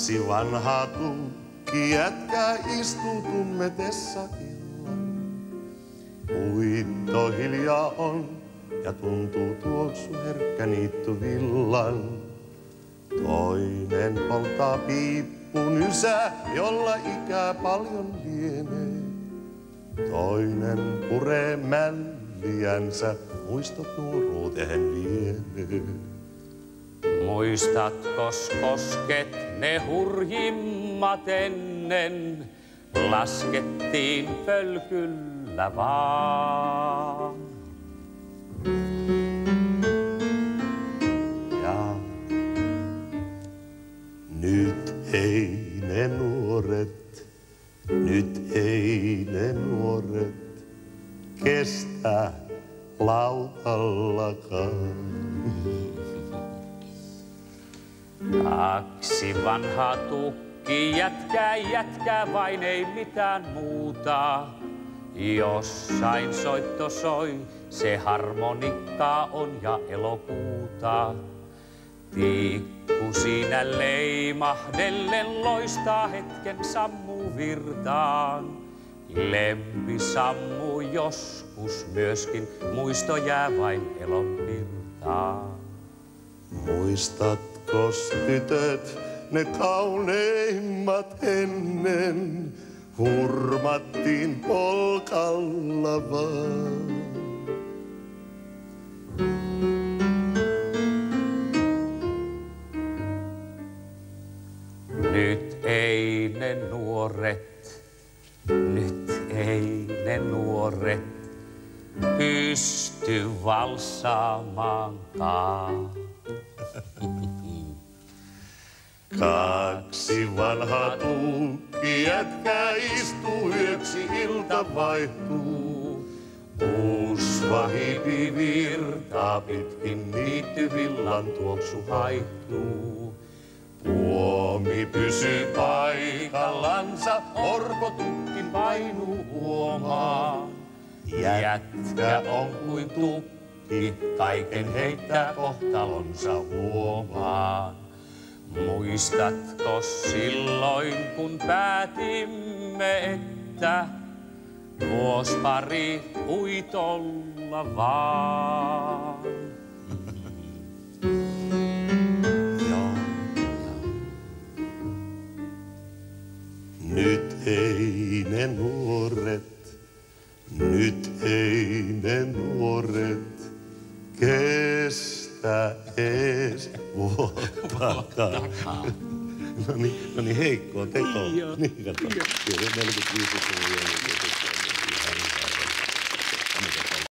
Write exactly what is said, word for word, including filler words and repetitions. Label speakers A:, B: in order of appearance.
A: Kaksi vanhaa tukki jätkää istuu tummetessa illan. Uitto hiljaa on ja tuntuu tuoksu herkkä niitty villan. Toinen polttaa piippun ysää, jolla ikää paljon lienee. Toinen puree mälliänsä, muistot nuoruuteen vienee.
B: Muistatkos kosket ne hurjimmat ennen, laskettiin pölkyllä vaan.
A: Ja nyt ei ne nuoret, nyt ei ne nuoret kestä lautallakaan.
B: Kaksi vanhaa tukki jätkää, jätkää vain ei mitään muuta. Jossain soitto soi, se harmonikkaa on ja elokuuta. Tikku siinä leimahdellen loistaa hetken sammuu virtaan. Lempi sammuu joskus myöskin, muisto jää vain elon virtaan.
A: Muistatkos tytöt ne kauneimmat ennen, hurmattiin polkalla vaan.
B: Nyt ei ne nuoret, nyt ei ne nuoret pysty valssaamaankaan.
A: Kaksi vanhaa tukki jätkää istuu, yöksi ilta vaihtuu. Uusvahipi virtaa pitkin, niitty villan tuoksu haihtuu. Puomi pysyy paikallansa, orpotukki painuu huomaan. Jätkä on kuin tukki, kaiken heittää kohtalonsa huomaan. Muistatko silloin, kun päätimme, että vuosi pari uitolla vaan? Nyt ei ne nuoret, nyt ei ne nuoret kestä ees vuottakaan. No niin, no niin heikkoa tekoa. Niin, kato. neljäkymmentäviisi